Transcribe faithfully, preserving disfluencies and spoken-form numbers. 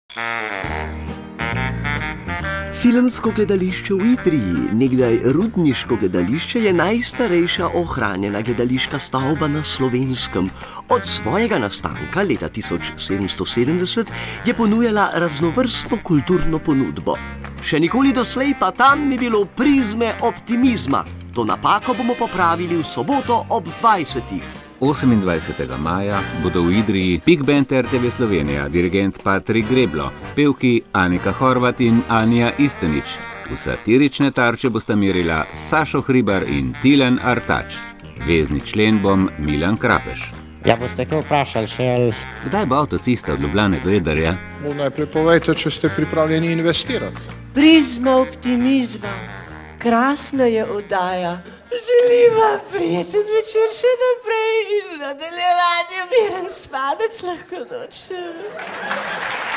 Filmsko gledališče v Idriji, nekdaj rudniško gledališče, je najstarejša ohranjena gledališka stavba na Slovenskem. Od svojega nastanka leta tisoč sedemsto sedemdeset je ponujala raznovrstno kulturno ponudbo. Še nikoli doslej pa tam ni bilo prizme optimizma. To napako bomo popravili v soboto ob dvajsetih. osemindvajsetega maja bodo v Idriji Big Band R T V Slovenija, dirigent Patrik Greblo, pevki Anika Horvat in Anja Istenič. V satirične tarče bosta merila Sašo Hribar in Tilen Artač. Vezni člen bom Milan Krapeš. Ja, boste kaj vprašali še? Kdaj bo avtocista od Ljubljane do Edarja? No, najprej povejte, če ste pripravljeni investirati. Prizma optimizma. Krasna je oddaja. Želiva prijeten večer še naprej in nadaljevanje miren spadec lahko noč.